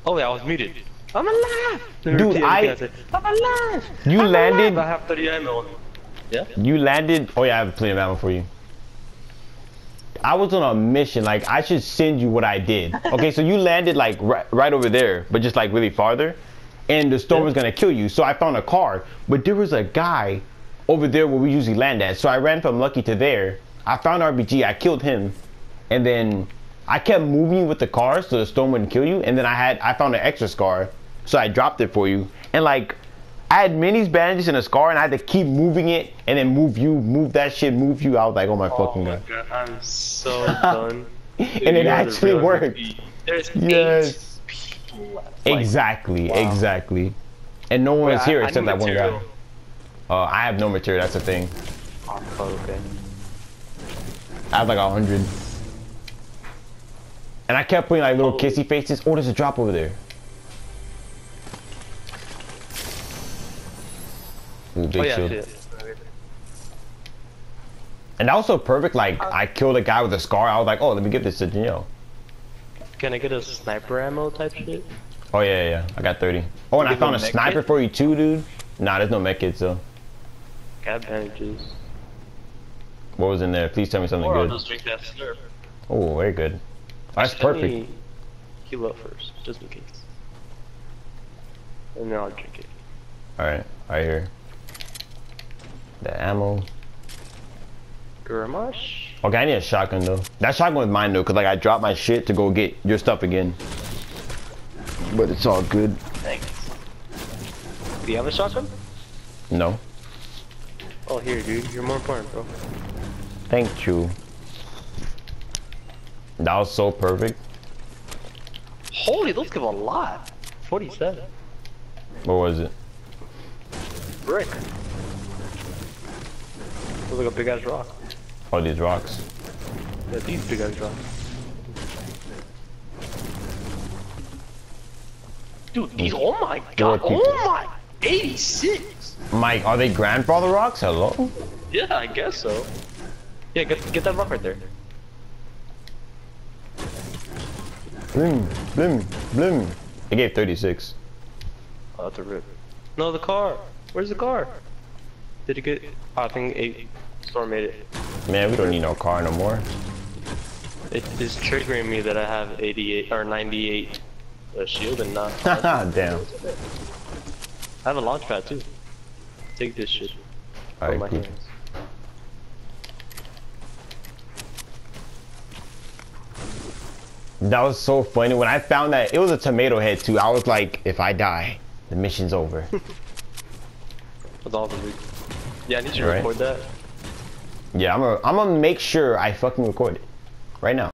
Oh yeah, I was muted. I'm alive! Dude, I'm alive! You I'm landed. alive. I have 30 ammo. Yeah? You landed. Oh yeah, I have plenty of ammo for you. I was on a mission. Like, I should send you what I did. Okay, so you landed like right over there, but just like really farther, and the storm was gonna kill you. So I found a car, but there was a guy over there where we usually land at. So I ran from Lucky to there. I found RPG. I killed him, and then I kept moving with the car so the storm wouldn't kill you. And then I found an extra scar, so I dropped it for you. And like, I had minis, bandages, and a scar, and I had to keep moving it, and then move that shit, move you. I was like, oh my fucking god. I'm so done. And it actually worked. There's Yes. 8 people left. Exactly, exactly. And no one was here except that one guy. I have no material, that's the thing. Oh, okay. I have like 100. And I kept putting like little kissy faces. Oh, there's a drop over there. Ooh, big shield. And that was so perfect, like, I killed a guy with a scar. I was like, oh, let me give this to Janelle. Can I get a sniper ammo type shit? Oh, yeah. I got 30. Oh, and I found a sniper for you too, dude. Nah, there's no mech kits, though. Got bandages. What was in there? Please tell me something good. I'll just drink that slurp. Oh, very good. That's perfect. Heal up first, just in case. And then I'll drink it. Alright, right here. The ammo. Garmash? Okay, I need a shotgun though. That shotgun was mine though, cause like I dropped my shit to go get your stuff again. But it's all good. Thanks. Do you have a shotgun? No. Oh, here, dude. You're more important, bro. Thank you. That was so perfect. Holy, those give a lot. 47. What was it? Brick. Looks like a big ass rock. Oh, these rocks. Yeah, these big ass rocks. Dude, these, oh my god, oh my, 86! Mike, are they grandfather rocks? Hello? Yeah, I guess so. Yeah, get that rock right there. Blim. It gave 36. Oh, that's a rip. No, the car. Where's the car? Did it get? Oh, I think a storm made it. Man, we don't need no car no more. It is triggering me that I have 88 or 98 shield and not. Damn. I have a launch pad too. Take this shit. Alright, my cool. hands. That was so funny. When I found that, it was a tomato head too. I was like, if I die, the mission's over. With all the loot. Yeah, I need you to record that. Yeah, I'm gonna make sure I fucking record it right now.